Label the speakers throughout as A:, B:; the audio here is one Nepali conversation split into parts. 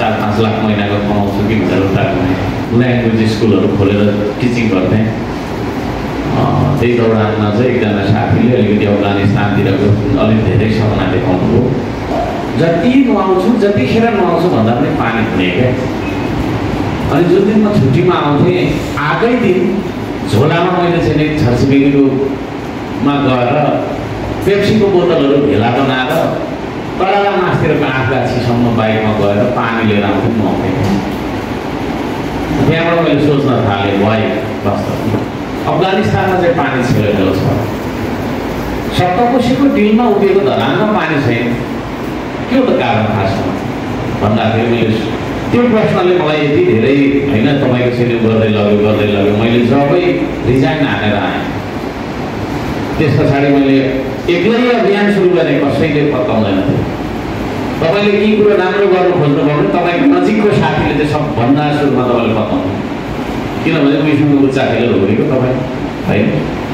A: 4-5 लाख महिनाको कमाउँछु कि भनेर उता ल्याङ्ग्वेज स्कुलहरू खोलेर टिचिङ गर्थेँ। त्यही दौरानमा चाहिँ एकजना साथीले अलिकति अफगानिस्तानतिरको अलिक धेरै सपना देखाउनु भयो। जति नुहाउँछु जतिखेर नुहाउँछु भन्दा पनि पानी हुने क्या। अनि जुन दिन म छुट्टीमा आउँथेँ आएकै दिन झोलामा मैले चाहिँ छरछिमेकीकोमा गएर पेप्सीको बोतलहरू भेला बनाएर तराला मासतिरको आँखाछिसम्म बाइकमा गएर पानी लिएर आउँथेँ नुहाउँथेँ। त्यहाँबाट मैले सोच्न थालेँ भाइ वास्तवमा अफगानिस्तानमा चाहिँ पानी छैन छ। सप्तकोशीको डिलमा उभिएको धरानमा पानी छैन, के हो त कारण खासमा भन्दाखेरि मैले त्यो प्रश्नले मलाई यति धेरै होइन तपाईँको सेन्यु गर्दै लग्यो मैले जबै रिजाइन हानेर आएँ। त्यस पछाडि मैले एक्लै अभियान सुरु गरेँ, कसैले पत्काउँदैन थियो। तपाईँले केही कुरो राम्रो गर्नु खोज्नुभयो भने तपाईँको नजिकको साथीले चाहिँ सबभन्दा सुरुमा तपाईँले बताउनु, किनभने उसँग उच्चा खेलेर हुँदैको तपाईँ होइन।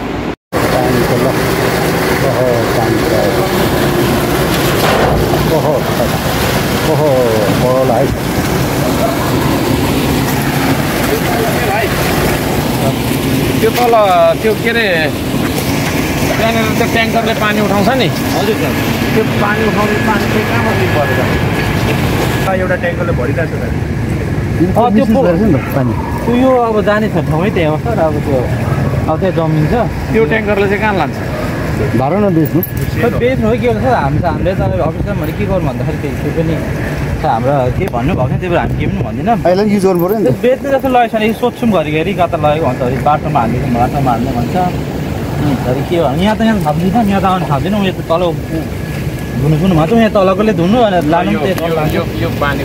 B: त्यो तल त्यो के अरे त्यहाँनिर त्यो ट्याङ्करले पानी उठाउँछ नि।
C: हजुर सर,
B: त्यो पानी उठाउने पानी चाहिँ कहाँबाट परेर
C: एउटा ट्याङ्करले भरिरहेको छ
D: त्यो यो अब जाने छ ठाउँै त्यही हो सर। अब त्यो त्यहाँ जमिन छ,
B: त्यो ट्याङ्करले चाहिँ कहाँ लान्छ?
D: भाडा नबेच्नु बेच्नु हो के भन्छ हामीले त अफिसमा भने के गर्नु भन्दाखेरि त्यो पनि हाम्रो के भन्नुभएको थियो, त्यही भएर हामी के पनि भन्दैनौँ।
C: अहिले युज गर्नु पऱ्यो नि,
D: बेच्ने जस्तो लगेको छैन। सोध्छौँ घरिघरि कता लगेको भन्छ, बाटोमा हाल्ने बाटोमा हाल्ने भन्छ। घरि के भन्नु यहाँ त यहाँ थाप्दिन्छ, यहाँ त आउनु थाप्दैनौँ। यो त तल धुनु भन्छौँ, यहाँ तलकोले धुनु अनि लानु
B: यो पानी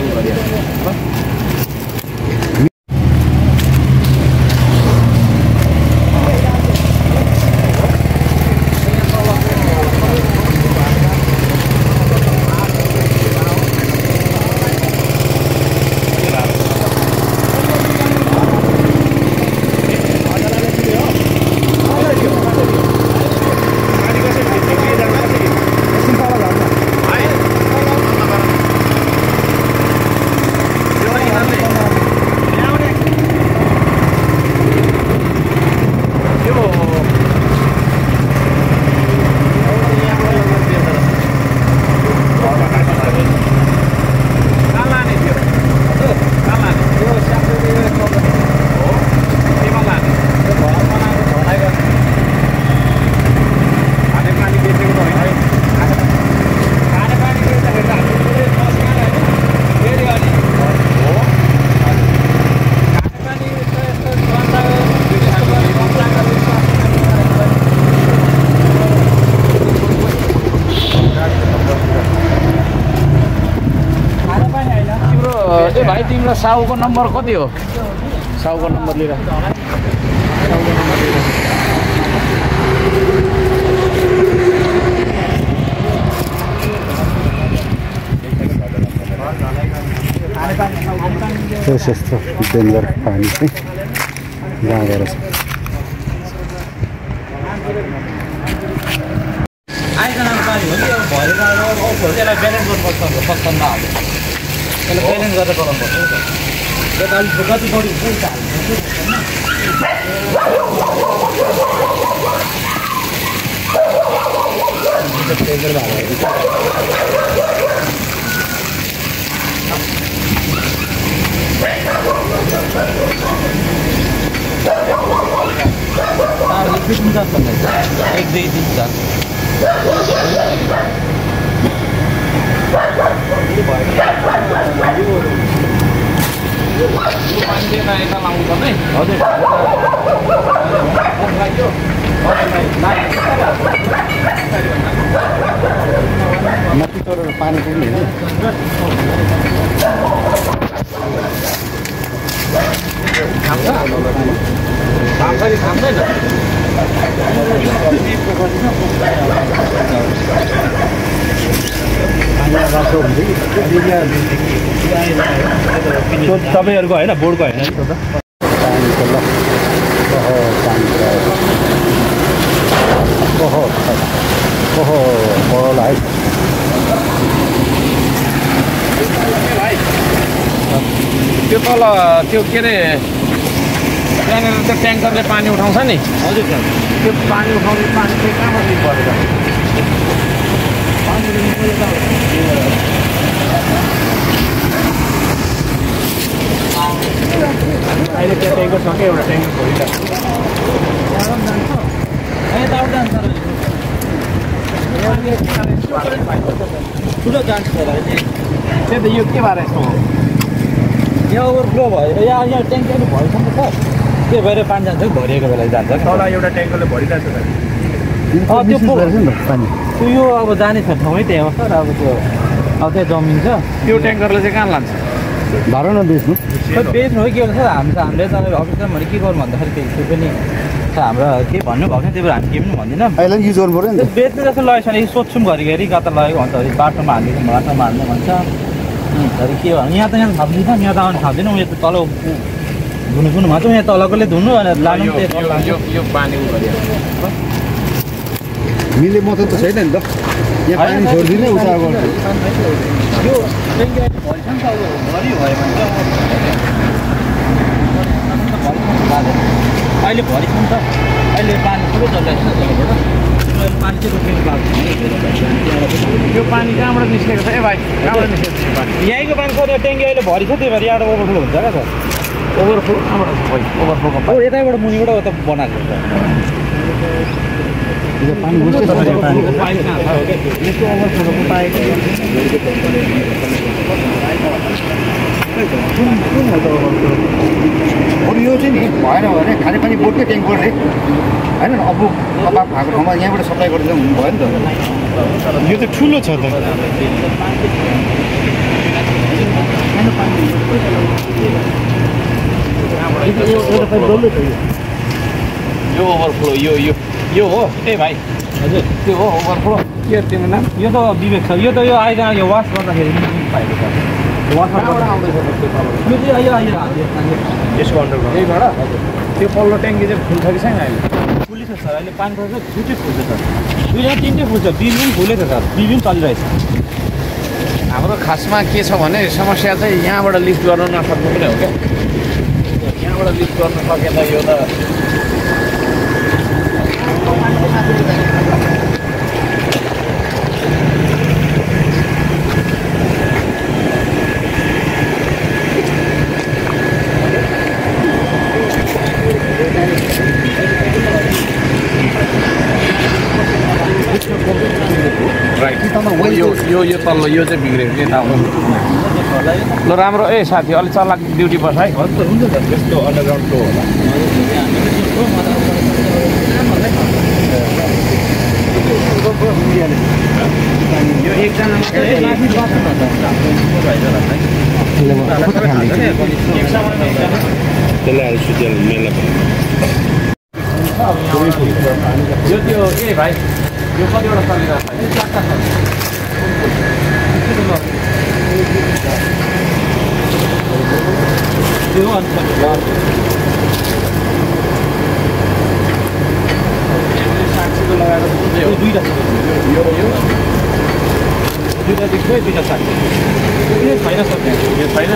B: भाइ तिम्रो साहुको नम्बर कति हो? साहुको नम्बर लिएर
C: यस्तो डेन्जर पानी चाहिँ गाँदो रहेछ।
D: आइजनाको पानी हो कि भरेर त्यसलाई ब्यालेन्स गर्नुपर्छ, सक्छन्दा अब त्यसलाई ब्यालेन्स गरेर गराउनुपर्छ। अलिक कति बढी एक दुई दिन जान्छ।
B: यता लाउनु पर्ने
D: हजुर
C: माथि चढेर पानी पुग्ने हो।
B: खाँदैन
D: तपाईँहरूको होइन बोर्डको होइन
B: त्यो तल त्यो के अरे त्यहाँनिर त्यो ट्याङ्करले पानी उठाउँछ नि
D: हजुर सर
B: त्यो पानी उठाउने पानी चाहिँ कहाँबाट लिक परेर अहिले त्यो ट्याङ्कर छ क्या एउटा ट्याङ्कर खोलिरहेको
D: ठुलो जान्छ सर
B: त्यही त यो के भएर यस्तो हो
D: यहाँ ओभरफ्लो भयो यहाँ ट्याङ्कीहरू भएछ नि सर त्यो भएर पानी जान्छ भरिएको बेला जान्छ
B: तल एउटा ट्याङ्करले भरिरहेको छ
D: त्यो यो अब जाने छ ठाउँै त्यही हो सर अब त्यो अब त्यहाँ जमिन छ
B: त्यो ट्याङ्करले चाहिँ कहाँ लान्छ
C: भाडा नबेच्नु
D: बेच्नु हो के हो सर हामीले त अफिसमा भने के गर्नु भन्दाखेरि त्यो पनि हाम्रो के भन्नु भएको थियो त्यही भएर हामी के पनि भन्दैनौँ
C: अहिले युज गर्नु पऱ्यो नि त
D: बेच्नु जस्तो लगेको छैन सोध्छौँ घरिघरि कता लगेको भन्छ बाटोमा हालिदिन्छ बाटोमा हाल्ने भन्छ घरि के भन्नु यहाँ त थाप्दिनँ यहाँ त आउनु थाप्दैन उयो त तल धुनु भन्छ यहाँ तलकोले धुनु भनेर लानु
B: यो पानी उ गरे
C: मिले मतलब त छैन नि त यहाँ पानी छोडिदिने उता गर्नु
D: यो भन्छ नि त अब भरि भयो भने अहिले भरि छ नि त अहिले पानी पुरै चलिरहेको छ पानी चाहिँ रोकिनु भएको
B: यो पानी कहाँबाट निस्केको छ ए भाइ कहाँबाट निस्केको छ पानी
D: यहीँको पानी खोज्यो ट्याङ्की अहिले भरि छ त्यही भएर यहाँबाट ओभरफ्लो हुन्छ क्या सर
B: ओभरफ्लो कहाँबाट ओभरफ्लोको
D: हो यतैबाट मुनिबाट उता बनाएको छ
C: पानी घुस्दै छ पानी
D: यसको ओभरफ्लोको पाएको
C: अरू यो चाहिँ नि भएन भने खानेपानी बोर्डकै ट्याङ्क गर्ने होइन अब अभाव भएको ठाउँमा यहाँबाट सप्लाई गरेर हुनु भयो नि त यो त ठुलो छ त
B: यो ओभरफ्लो यो हो ए भाइ
D: हजुर
B: त्यो हो ओभरफ्लो के तिम्रो नाम
D: यो त विवेक छ यो त यो आइजना यो वास गर्दाखेरि पाएको छ
B: कहाँबाट आउँदैछ
D: यो चाहिँ अहिले
B: यसको अन्डरग्राउन्ड यहीबाट त्यो पल्लो ट्याङ्की चाहिँ फुल्छ कि छैन अहिले
D: फुल्छ सर अहिले पानी पर्छ दुइटै फुल्छ सर दुईजना तिनटै फुल्छ बिल पनि फुलेछ सर बिल पनि चलिरहेछ
B: हाम्रो खासमा के छ भने समस्या चाहिँ यहाँबाट लिफ्ट गर्न नसक्नु पनि हो क्या यहाँबाट लिफ्ट गर्न सकेन यो त यो तल्लो यो चाहिँ बिग्रेको के थाहा ल राम्रो ए साथी अलिक चलाक ड्युटी बस है
D: हुन्छ सर
B: त्यस्तो अन्डरग्राउन्डको होला यो एकजना यो त्यो ए भाइ यो कतिवटा चलिरहेको छ चारवटा छ
D: त्यो अन्त
B: साक्षीको लगाएर
D: दुईवटा छ
B: यो
D: दुईवटा देख्छु दुईवटा साथी यो छैन सर
B: यो छैन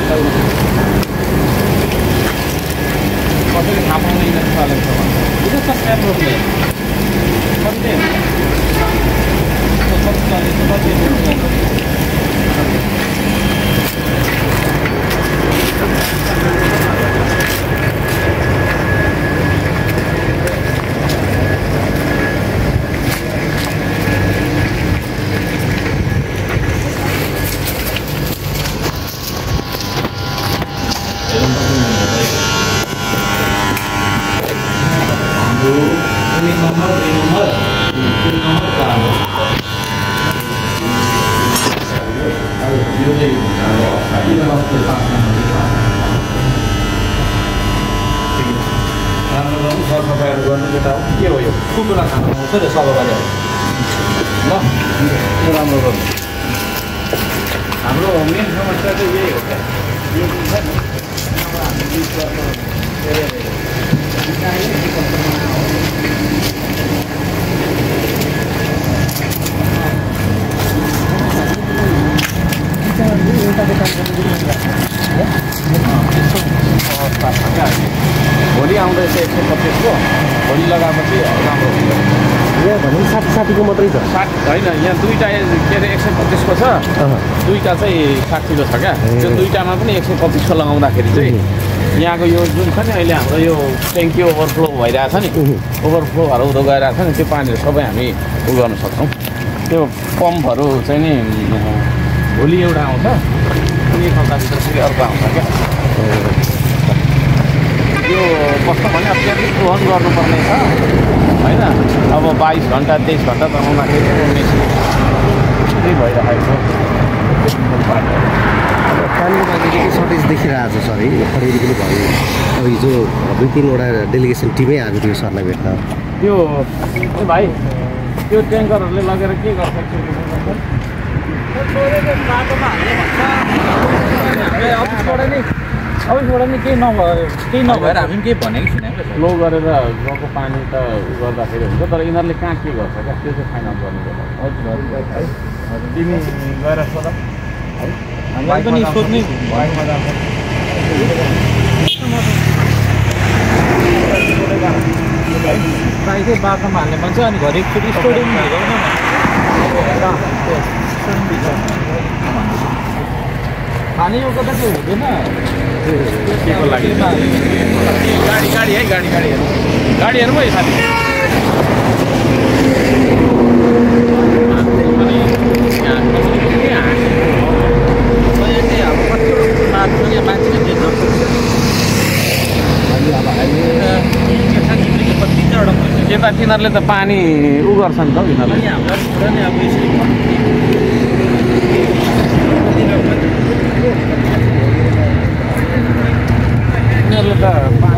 B: कसैले थाहा पाउँदैन चलेको
D: यो त सब रोक्ने
B: सरसफाइहरू गर्नु केटा हो के हो यो
D: कुकुरलाई खानु आउँछ नि सबै गरे
B: ल राम्रो गर्नु हाम्रो मेन समस्या चाहिँ यही हो क्या यो जुन छ नि अब हामी युज गर्नु
C: एउटा
B: भोलि आउँदैछ 125 को भोलि लगाएपछि राम्रो हुन्छ
E: यहाँ भने 60-60 मात्रै छ
B: 60 होइन यहाँ दुईवटा के अरे 125 को छ दुईवटा चाहिँ 60 को छ क्या त्यो दुईवटामा पनि 125 को लगाउँदाखेरि चाहिँ यहाँको यो जुन छ नि अहिले हाम्रो यो ट्याङ्की ओभरफ्लो भइरहेछ नि ओभरफ्लो भएर उँधो गइरहेछ नि त्यो पानीहरू सबै हामी उ गर्न सक्छौँ त्यो पम्पहरू चाहिँ नि भोलि एउटा आउँछ अनि एक हप्ताभित्र फेरि अर्को आउँछ क्या यो कस्तो भने अब त्यहाँ वहन गर्नुपर्ने छ होइन अब 22 घन्टा 23 घन्टा चलाउँदाखेरि मेसिन त्यही भइरहेको छ
E: पानीको लागि के सर्टेज देखिरहेको छ सर है खडेरी पनि भयो अब हिजो 2-3वटा डेलिगेसन टिमै आएको थियो सरलाई भेट्न
B: त्यो भाइ त्यो ट्याङ्करहरूले लगेर के गर्छ
D: अफिसबाट नि केही नभएर हामी पनि केही भनेको छैन
B: फ्लो गरेर गएको पानी त गर्दाखेरि हुन्छ तर यिनीहरूले कहाँ के गर्छ क्या त्यो चाहिँ फाइनल गर्नु तिमी गएर सोध
D: हामीलाई पनि सोध्ने प्रायः चाहिँ बाटोमा हाल्ने भन्छ अनि घरि एकचोटि स्टोडियम खाने यो कता चाहिँ हुँदैन
B: के को लागि गाडी है गाडीहरू है साथी यता तिनीहरूले त पानी उ गर्छ नि त यिनीहरूले यिनीहरूले त पानी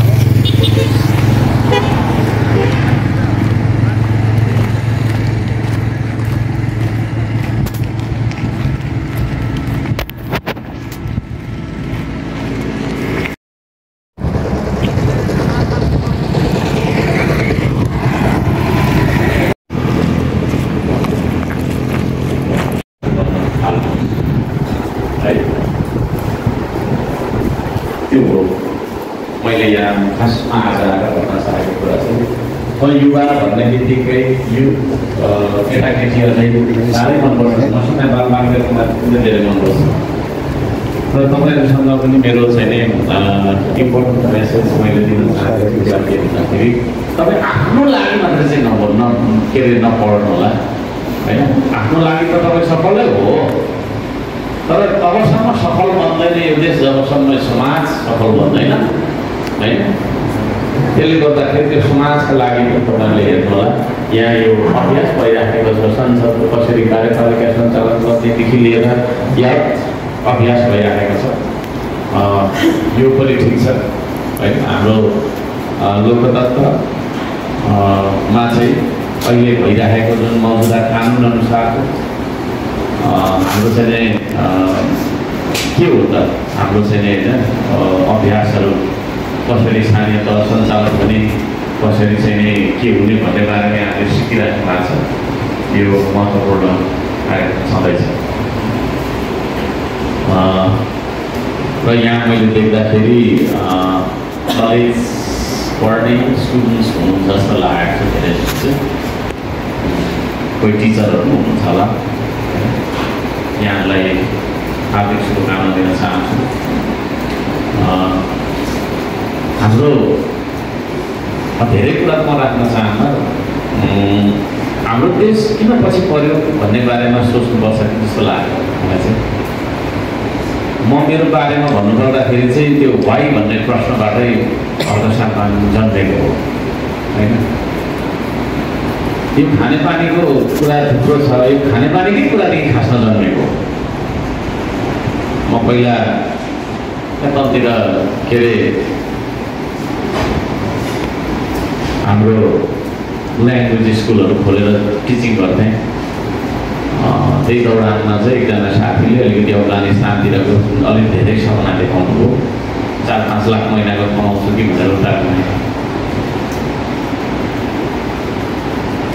A: त्यो हो मैले यहाँ खासमा आज आएर भन्न चाहेको कुरा चाहिँ युवा भन्ने बित्तिकै यो केटाकेटीहरूलाई साह्रै मनपर्छ मसिना बालबालिकामा पनि धेरै मनपर्छ र तपाईँहरूसँग पनि मेरो चाहिँ इम्पोर्टेन्ट मेसेज मैले दिन चाहेको विद्यार्थी हुँदाखेरि तपाईँ आफ्नो लागि मात्र चाहिँ के अरे नपढ्नु होला होइन आफ्नो लागि त तपाईँ सफलै हो तर तबसम्म सफल बन्दैन यो देश जबसम्म समाज सफल बन्दैन होइन त्यसले गर्दाखेरि त्यो समाजका लागि तपाईँहरूले हेर्नु होला यहाँ यो अभ्यास भइराखेको छ संसदको कसरी कार्यपालिका सञ्चालन गर्नेदेखि लिएर या अभ्यास भइराखेको छ यो पनि ठिक छ होइन हाम्रो लोकतन्त्रमा चाहिँ अहिले भइराखेको जुन मौजुदा कानुन अनुसारको हाम्रो चाहिँ के हो त हाम्रो चाहिँ होइन अभ्यासहरू कसरी स्थानीय तह सञ्चालन हुने कसरी चाहिँ के हुने भन्ने बारेमा यहाँले सिकिराख्नु भएको छ यो महत्त्वपूर्ण कार्यक्रम छँदैछ र यहाँ मैले देख्दाखेरि कलेज पढ्ने स्टुडेन्ट्स हुनुहुन्छ जस्तो लागेको छ धेरै जस्तो कोही टिचरहरू हुनुहुन्छ होला यहाँलाई हार्दिक शुभकामना दिन चाहन्छु हाम्रो धेरै कुरा म राख्न चाहन्न हाम्रो देश किन पछि पर्यो भन्ने बारेमा सोच्नुपर्छ कि जस्तो लाग्यो मलाई चाहिँ म मेरो बारेमा भन्नुपर्दाखेरि चाहिँ त्यो वाइ भन्ने प्रश्नबाटै अर्थशास्त्रमा जन्मेको हो होइन यो खानेपानीको कुरा थुप्रो छ यो खानेपानीकै कुरादेखि खासमा जन्मेको म पहिला यतातिर के अरे हाम्रो ल्याङ्ग्वेज स्कुलहरू खोलेर टिचिङ गर्थेँ त्यही दौरानमा चाहिँ एकजना साथीले अलिकति अफगानिस्तानतिरको अलिक धेरै सपना देखाउनु भयो 4-5 लाख महिनाको कमाउँछु कि भनेर उता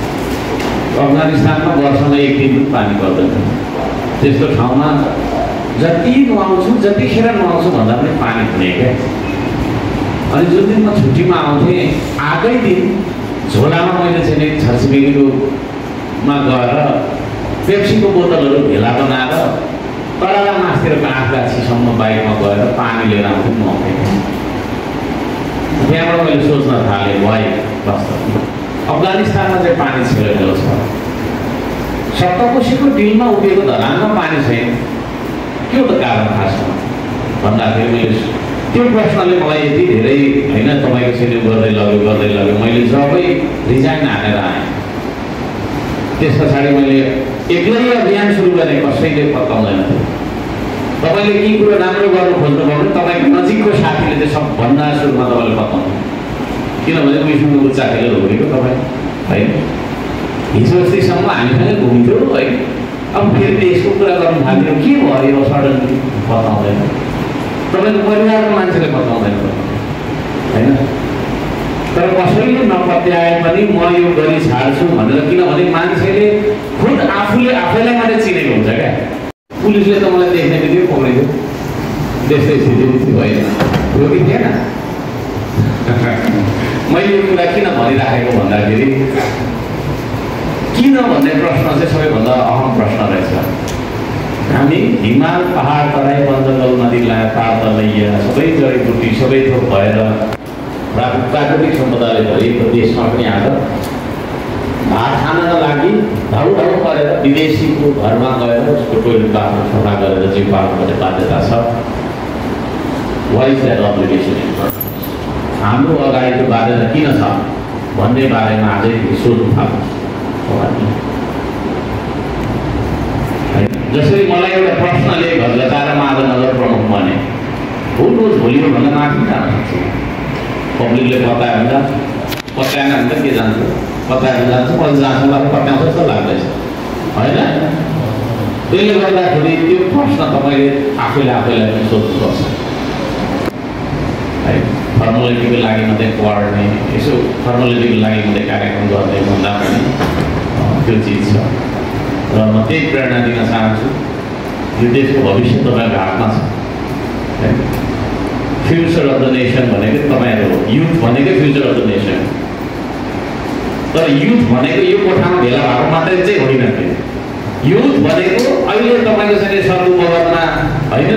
A: अफगानिस्तानमा वर्षमा 1 दिन पनि पानी पर्दैन त्यस्तो ठाउँमा जति नुहाउँछु जतिखेर नुहाउँछु भन्दा पनि पानी हुने क्या। अनि जुन दिन म छुट्टीमा आउँथेँ आएकै दिन झोलामा मैले चाहिँ छरछिमेकीकोमा गएर पेप्सीको बोतलहरू भेला बनाएर तराला मासतिरको आँखाछिसम्म बाइकमा गएर पानी लिएर आउँथेँ नुहाउँथेँ। त्यहाँबाट मैले सोच्न थालेँ भाइ वास्तवमा अफगानिस्तानमा चाहिँ पानी छिरेको छ, सप्तकोशीको डिलमा उभिएको धरानमा पानी छैन, के हो त कारण खासमा भन्दाखेरि मैले त्यो प्रश्नले मलाई यति धेरै होइन तपाईँको सेन्यु गर्दै लग्यो मैले जबै रिजाइन हानेर आएँ त्यस पछाडि मैले एक्लै अभियान सुरु गरेँ, कसैले पत्ताउँदैन थियो। तपाईँले के कुरो राम्रो गर्नु खोज्नुभयो भने तपाईँको नजिकको साथीले चाहिँ सबभन्दा सुरुमा तपाईँले बताउनु, किनभने विष्णु उच्चा खेलेर घुमेको तपाईँ होइन। हिजो अस्तिसम्म हामीसँगै घुम्थ्यो है, अब फेरि देशको कुरा गर्नु थाल्यो, के भयो सडनली बताउँदैन, तपाईँको परिवारको मान्छेले बताउँदैन होइन। तर कसैले नपत्याए पनि म यो गरी छाड्छु भनेर, किनभने मान्छेले खुद आफूले आफैलाई मात्रै चिनेको हुन्छ क्या। पुलिसले त मलाई देख्ने बित्तिकै पक्रिदियो, त्यस्तै स्थिति थियो होइन, हो कि थिएन। मैले यो कुरा किन भनिराखेको भन्दाखेरि किन भन्ने प्रश्न चाहिँ सबैभन्दा अहम प्रश्न रहेछ। हामी हिमाल पहाड तराई बन्जगल नदी पार तलैया सबै जडीबुटी सबै थोक भएर प्राकृतिक सम्पदाले भरिएको देशमा पनि आज भात खानका लागि ढाउ गरेर विदेशीको घरमा गएर उसको टोइलेट बाथरुम सफा गरेर जिउ पाल्नुपर्ने बाध्यता छ। What is that obligation? हाम्रो अगाडिको बाध्यता किन छ भन्ने बारेमा आजै सोध्नु थाल्नु। जसरी मलाई एउटा प्रश्नले घरगताएर म आज नगर प्रमुख बने, रोज भोलि भन्दा माथि जान सक्छु। पब्लिकले पत्यायो भने जान्छ, पत्याएन भने त के जान्छ, पत्याएर जान्छ, पछि जान्छ पत्याउँछ जस्तो लाग्दैछ होइन। त्यसले गर्दाखेरि त्यो प्रश्न तपाईँले आफैलाई पनि सोध्नुपर्छ है। फर्मालिटीको लागि मात्रै पढ्ने, यसो फर्मालिटीको लागि मात्रै कार्यक्रम गर्ने भन्दा पनि त्यो चिज छ। र म त्यही प्रेरणा दिन चाहन्छु, यो देशको भविष्य तपाईँको हातमा छ। फ्युचर अफ द नेसन भनेको तपाईँहरू हो, युथ भनेकै फ्युचर अफ द नेसन। तर युथ भनेको यो कोठामा भेला भएको मात्रै चाहिँ होइन थियो। युथ भनेको अहिले तपाईँको चाहिँ सदुपयोगमा होइन,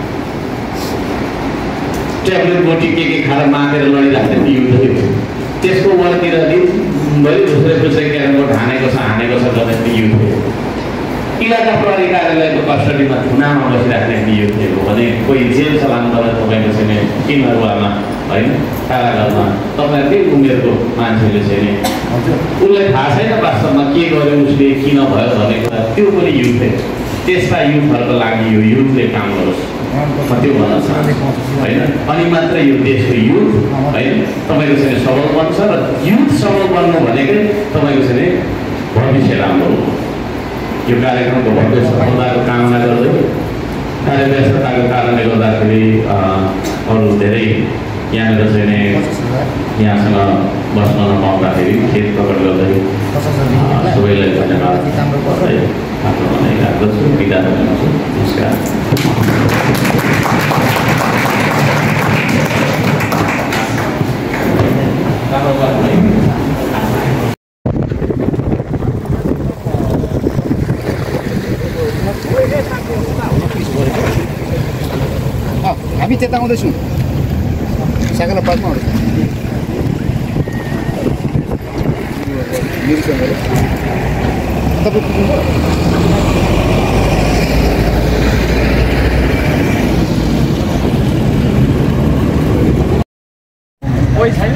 A: ट्याब्लेट बोटी के खाएर मागेर लडिरहेको थियो युथ थियो। त्यसको वरतिर दिनभरि दोस्रो क्यारमबोर्ड हानेको छ गर्ने युथ थियो। इलाका प्रहरी कार्यालयको कस्टडीमा थुनामा बसिराख्ने युथ थियो भने कोही जेल चलाउनु तपाईँको चाहिँ किनरुवामा होइन कारागारमा तपाईँहरूकै उमेरको मान्छेले चाहिँ उसलाई थाहा छैन वास्तवमा के गर्यो उसले किन भयो भन्ने कुरा, त्यो पनि युथ थियो। त्यसका युथहरूको लागि यो युथले काम गरोस् म त्यो भन्न चाहन्छु होइन। अनि मात्र यो देशको युथ होइन तपाईँको चाहिँ सबल बन्छ र युथ सबल बन्नु भनेकै तपाईँको चाहिँ भविष्य राम्रो हो। यो कार्यक्रमको भव्य सफलताको कामना गर्दै कार्यव्यस्तताको कारणले गर्दाखेरि अरू धेरै यहाँनिर चाहिँ यहाँसँग बस्न नपाउँदाखेरि खेद प्रकट गर्दै सबैलाई धन्यवाद आफ्नो भनाइ राख्दछु, बिदा दिन्छु। नमस्कार।
C: हामी त्यता आउँदैछौँ, साइकल पार्कमा आउँदैछौँ।
B: कोही छैन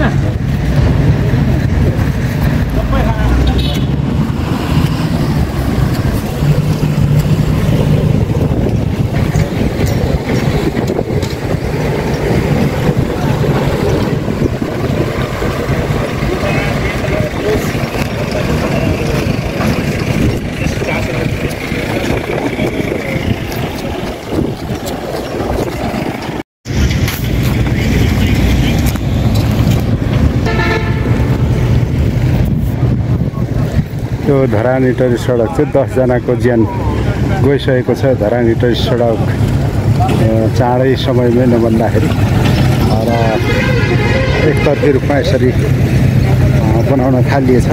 F: यो धरानी टरी सडक चाहिँ 10 जनाको ज्यान गइसकेको छ धरान इटरी सडक चाँडै समयमै नबन्दाखेरि र एकतर्फी रूपमा यसरी बनाउन थालिएछ।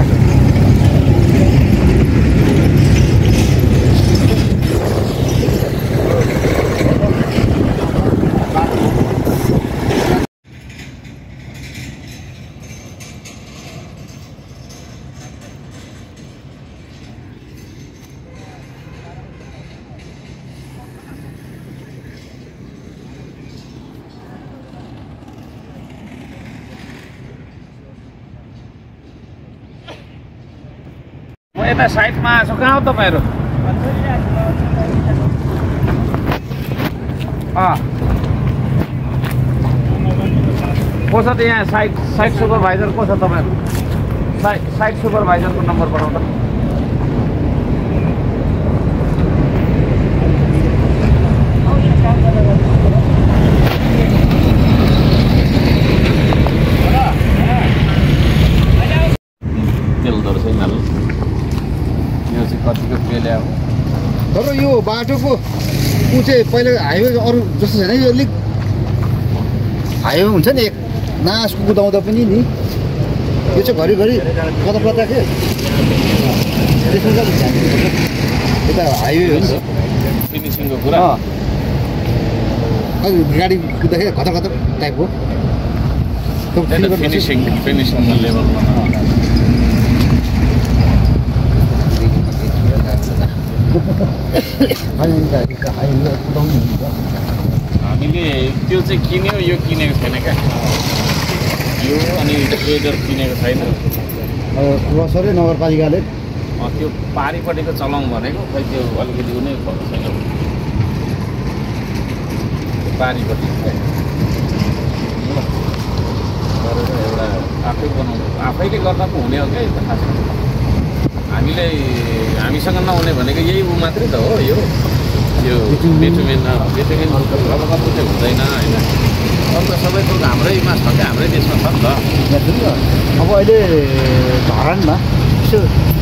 B: यता साइडमा आएको कहाँ हो तपाईँहरू? को छ त यहाँ साइड सुपरभाइजर को छ तपाईँहरू? साइड सुपरभाइजरको नम्बर बनाउँदा कतिको पेले अब
C: तर यो बाटोको ऊ चाहिँ पहिला हाइवे अरू जस्तो छैन यो अलिक हाइवे हुन्छ नि एक नास कुदाउँदा पनि नि यो चाहिँ घरिघरि कता के यता हाइवे हो नि त
B: फिनिसिङको कुरा
C: गाडी कुद्दाखेरि खतर टाइपको
B: फिनिसिङ लेभलमा हामीले त्यो चाहिँ किन्यो यो किनेको छैन क्या यो अनि ट्रेडर किनेको छैन
C: सबै नगरपालिकाले
B: त्यो पारिपट्टिको चलाउँ भनेको खै त्यो अलिकति उनी भएको छैन पारिपट्टि गरेर एउटा आफै बनाउनु आफैले गर्दा पो हुने हो क्या यो त खास हामीसँग नहुने भनेको यही ऊ मात्रै त हो यो बिटुमेन अब कति चाहिँ हुँदैन होइन अब त सबै कुरो हाम्रैमा छ क्या हाम्रै देशमा छ नि त
C: अब अहिले धरानमा यसो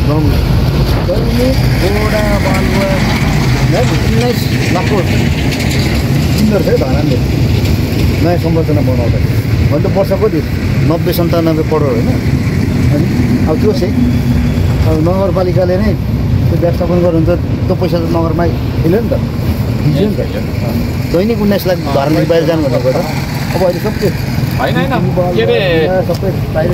C: घोडा बालुवा 19 लाखको किन्दो रहेछ धरानले नयाँ संरचना बनाउँदा भने त वर्ष कति 90-97 करोड होइन अनि अब त्यो चाहिँ अब नगरपालिकाले नै त्यो व्यवस्थापन गर्नुहुन्छ त्यो पैसा त नगरमा हिँड्यो नि त हिँड्यो नि त दैनिक 19 लाख धरानदेखि बाहिर जानु भनेको त अब अहिले सबै
B: होइन के अरे
C: सबै बाहिर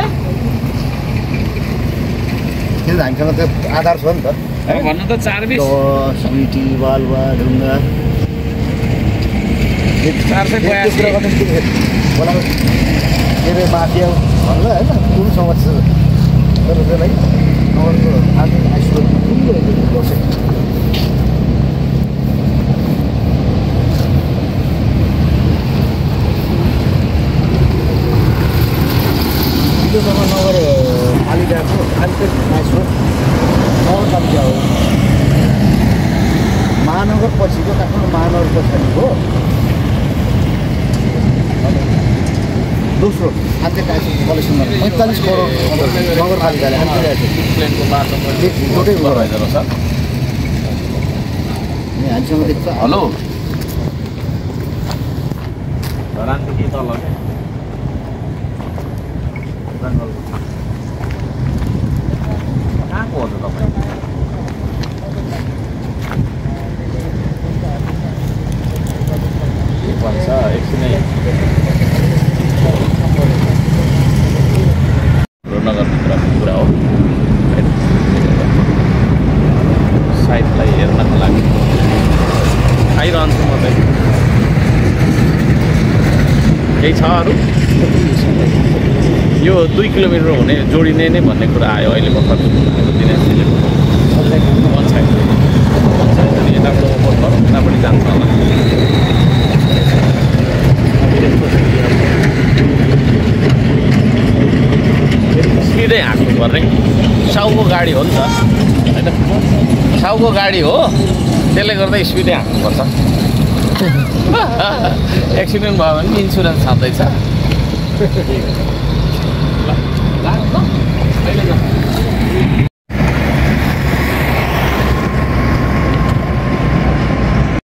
C: किन हामीसँग त आधार छ नि त
B: भन्नु त 420
C: सिटी बालुवा ढुङ्गा
B: 482
C: के अरे माफिया भन्नु होइन कुन समस्या तर त्यसलाई नगरको आदि आइसोलेट बसेको नगरपालिकाको आइसोलेट नगरपालिका हो महानगर पछिको काठमाडौँ महानगर पछाडिको दोस्रो आर्थिक कलेक्सन 45 करोड नगरपालिकाले
B: प्लेनको बाटो
C: एउटै
B: भइदिएर छ
C: हामीसँग देख्छ
B: हेलो धरानदेखि तल क्या कहाँको हो त तपाईँ के भन्छ एकछिनै नगरभित्रको कुरा हो साइडलाई हेर्नको लागि आइरहन्छु म चाहिँ केही छ अरू यो 2 किलोमिटर हुने जोडिने नै भन्ने कुरा आयो अहिले भर्खर दिनेशजीले पञ्चायत अनि यताबाट ओभर भयो यतापट्टि जान्छ होला स्पिडै हाँक्नु पर्ने साउको गाडी हो नि त होइन साउको गाडी हो त्यसले गर्दा स्पिडै हाँक्नुपर्छ एक्सिडेन्ट भयो भने इन्सुरेन्स छँदैछ ल